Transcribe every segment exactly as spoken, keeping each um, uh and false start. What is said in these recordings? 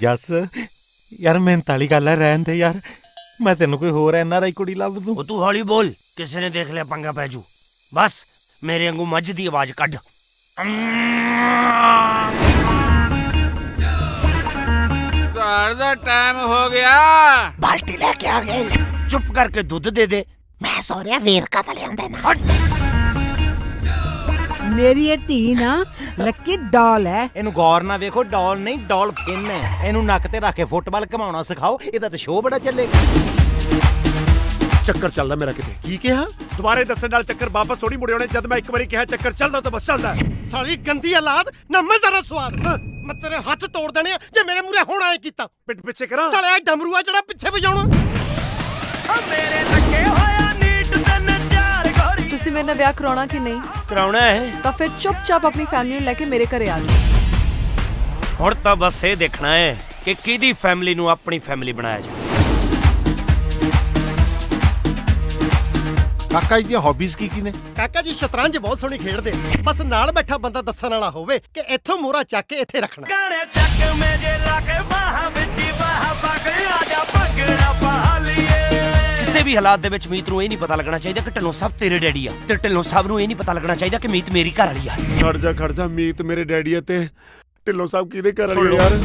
जस यार मेहनत वाली गल है, रहन दे यार, मैं तेन कोई होर एन आर आई कुड़ी लभ दूं। तू हौली बोल, किसी ने देख लिया पंगा पै जू। बस मेरे वांगू मझ दी आवाज कढ। टाइम हो गया, बाल्टी लेके आ गए। चुप करके दूध दे दे। मैं सो रहा वेरका तो लिया ना। मेरी ये धी ना लक्की डॉल है। इनू गौर ना देखो, डॉल नहीं डॉल्फिन है। इनू नक ते रख के फुटबॉल घुमाना सिखाओ, इहदा ते शो बड़ा चलेगा। चक्कर चलदा मेरा किते की कहा दोबारे दस्सण नाल चक्कर वापस थोड़ी मुड़े होने। जद मैं एक बारी कहा चक्कर चलदा तो बस चलदा। साली गंदी औलाद ना मजा ना स्वाद। मैं तेरे हाथ तोड़ देने जे मेरे मूरे होना है कीता। पिट पिछे करा साले डमरूआ जड़ा पिछे बजाउणा। मेरे लगे होया नीट तन चार गोरी। तुसी मेरे नाल ब्याह कराउणा कि नहीं? कराउणा है तो फिर चुपचाप अपनी फैमिली नूं लेके मेरे घरे आ जाओ। हुण तां बस ये देखना है कि किहदी फैमिली नूं अपनी फैमिली बनाया जाए। काका जी दी हॉबीज की की ने? काका जी शतरंज बहुत सोहनी खेडदे, बस नाल बैठा बंदा दस्सण वाला होवे कि इत्थों मोहरा चक के इत्थे रखना। गाने चक में जे लाके बाहां विच बाहां पा के आ जा भंगड़ा पा लिए। किसी भी हालात दे विच मीत नूं ये नहीं पता लगना चाहिए कि ढिल्लों साहब तेरे डैडी आ, ते ढिल्लों साहब नूं ये नहीं पता लगना चाहिए कि मीत मेरी घर वाली आ। खड़ जा खड़ जा, मीत मेरे डैडी ते ढिल्लों साहब किहदे घर वाली यार?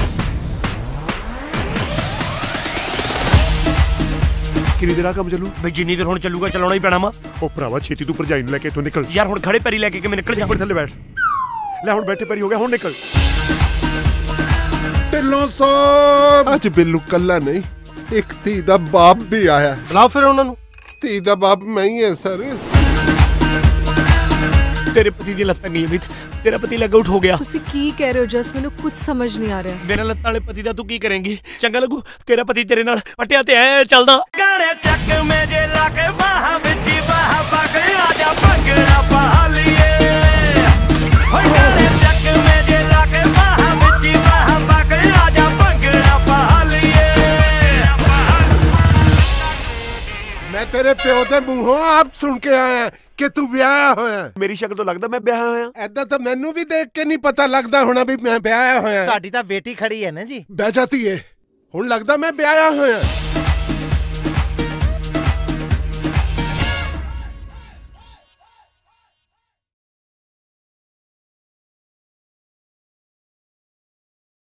किन्नी देर काम चलू? भाई जिन्नी देर हुण चलूगा चलाउणा ही पैना वा। ओ भरावा छेती तू भरजाई नूं लेके इत्थों निकल। यार हुण खड़े पैरी लेके कि मैं निकल जावां? थल्ले बैठ ले, हुण बैठे पैरी हो गया, हुण निकल। ढिल्लों साहब अज बिल्लू कल्ला नहीं, एक धी दा बाप भी आया। बुलाओ फिर उन्हां नूं। धी दा बाप मैं ही है सर। तेरे पति दी लत्तां नहीं मीत, तेरा पति लग आउट हो गया। तुसी की कह रहे हो जस, मैनू कुछ समझ नहीं आ रहा। मेरा लत्तां वाले पति दा तू की करेंगी? चंगा लगू तेरा पति तेरे नाल पटिया ते ऐ चलदा। गाने चक में जे लाके बाहां विच बाहां पा के आ जा भंगड़ा पा लिए। हो गाने चक में जे लाके बाहां विच बाहां पा के आ जा भंगड़ा पा लिए। मैं तेरे प्यो दे मूंहों आप सुन के आया कि तू ब्याह होया। मेरी शक्ल तो लगदा मैं ब्याह होया। ऐदा तो मैनू भी देख के नहीं पता लगदा होना भी मैं ब्याह होया। साडी तां बेटी खड़ी है ना जी। बह जाती है, हुण लगदा मैं ब्याह होया।